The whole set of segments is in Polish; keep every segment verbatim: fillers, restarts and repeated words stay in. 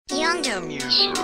Younger music.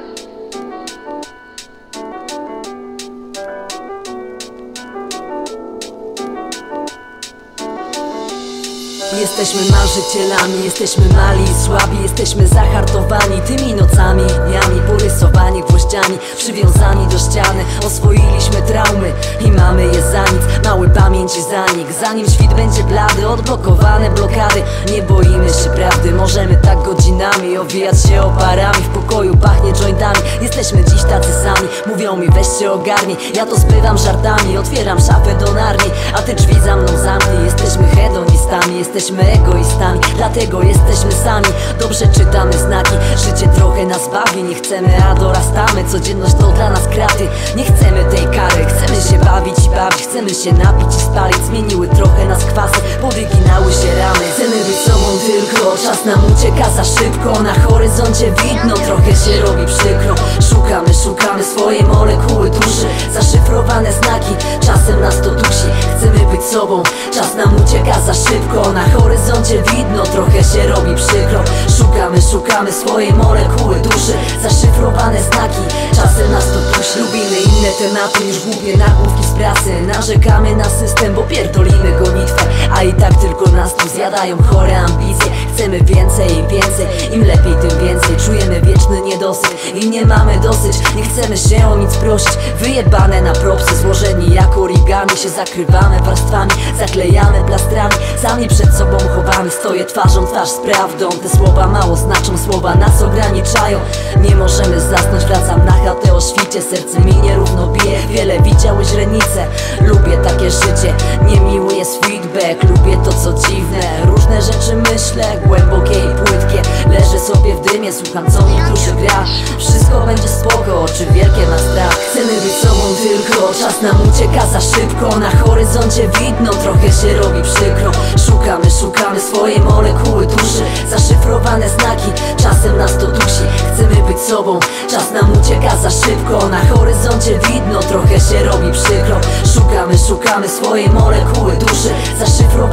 Jesteśmy marzycielami, jesteśmy mali i słabi, jesteśmy zahartowani tymi nocami, dniami, porysowani gwoździami, przywiązani do ściany. Oswoiliśmy traumy i mamy je za nic. Mały pamięci zanik, zanim świt będzie blady, odblokowane blokady. Nie boimy się prawdy, możemy tak godzinami owijać się oparami. W pokoju pachnie jointami, jesteśmy dziś tacy sami. Mówią mi weź się ogarnij, ja to spywam żartami. Otwieram szafę do narni, a ty drzwi za mną zamknij. Jesteśmy hedonistami, jesteśmy egoistami, dlatego jesteśmy sami. Dobrze czytamy znaki, życie trochę nas bawi. Nie chcemy, a dorastamy, codzienność to dla nas kraty. Nie chcemy tej kary, chcemy się bawić i bawić. Chcemy się napić i spalić, zmieniły trochę nas kwasy, powyginały się ramy. Chcemy być sobą tylko, czas nam ucieka za szybko. Na horyzoncie widno, trochę się robi przykro. Szukamy, szukamy swojej molekuły duszy, zaszyfrowane znaki, czasem nas to dusi. Chcemy być sobą, czas nam ucieka za szybko. Na horyzoncie widno, trochę się robi przykro. Szukamy, szukamy swojej molekuły duszy, zaszyfrowane znaki, czasem nas to dusi. Lubimy inne tematy niż głupie nagłówki z prasy. Narzekamy na system, bo pierdolimy gonitwę, a i tak tylko nas tu zjadają chore ambicje. Chcemy więcej i więcej, im lepiej tym więcej. Czujemy wieczny niedosyt i nie mamy dosyć. Nie chcemy się o nic prosić, wyjebane na propsy. Złożeni jak origami, się zakrywamy warstwami, zaklejamy plastrami. Sami przed sobą chowamy, stoję twarzą w twarz z prawdą. Te słowa mało znaczą, słowa nas ograniczają. Nie możemy zasnąć, wracam na chatę o świcie. Serce mi nierówno bije, wiele widziały źrenice. Lubię takie życie, niemiły jest feedback. Lubię to co dziwne, różne rzeczy myślę, głębokie i płytkie. Leżę sobie w dymie, słucham co mi duszy gra. Wszystko będzie spoko, oczy wielkie ma strach. Chcemy być sobą tylko, czas nam ucieka za szybko. Na horyzoncie widno, trochę się robi przykro. Szukamy, szukamy swojej molekuły duszy, zaszyfrowane znaki, czasem nas to dusi. Chcemy być sobą, czas nam ucieka za szybko. Na horyzoncie widno, trochę się robi przykro. Szukamy, szukamy swojej molekuły duszy, zaszyfrowane